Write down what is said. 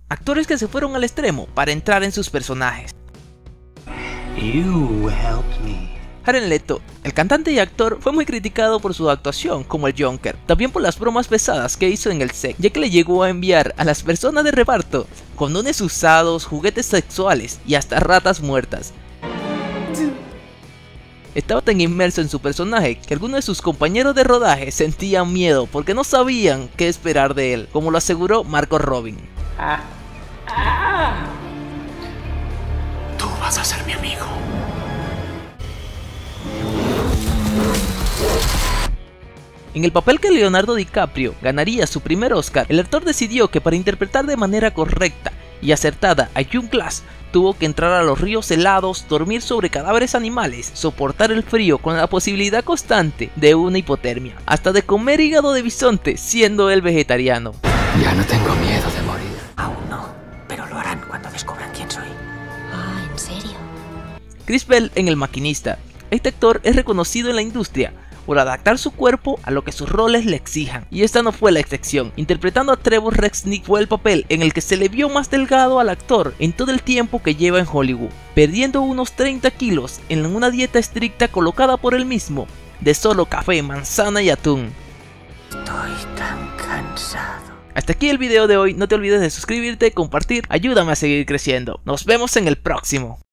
actores que se fueron al extremo para entrar en sus personajes. You helped me. Jared Leto, el cantante y actor, fue muy criticado por su actuación como el Joker, también por las bromas pesadas que hizo en el set, ya que le llegó a enviar a las personas de reparto condones usados, juguetes sexuales y hasta ratas muertas. Estaba tan inmerso en su personaje que algunos de sus compañeros de rodaje sentían miedo porque no sabían qué esperar de él, como lo aseguró Margot Robbie. Tú vas a ser mi amigo. En el papel que Leonardo DiCaprio ganaría su primer Oscar, el actor decidió que para interpretar de manera correcta y acertada a John Glass, tuvo que entrar a los ríos helados, dormir sobre cadáveres animales, soportar el frío con la posibilidad constante de una hipotermia, hasta de comer hígado de bisonte siendo él vegetariano. Ya no tengo miedo de morir. Aún no, pero lo harán cuando descubran quién soy. Ah, ¿en serio? Chris Bell en El Maquinista. Este actor es reconocido en la industria por adaptar su cuerpo a lo que sus roles le exijan, y esta no fue la excepción. Interpretando a Trevor Resnick fue el papel en el que se le vio más delgado al actor en todo el tiempo que lleva en Hollywood, perdiendo unos 30 kilos en una dieta estricta colocada por él mismo, de solo café, manzana y atún. Estoy tan cansado. Hasta aquí el video de hoy, no te olvides de suscribirte, compartir, ayúdame a seguir creciendo. Nos vemos en el próximo.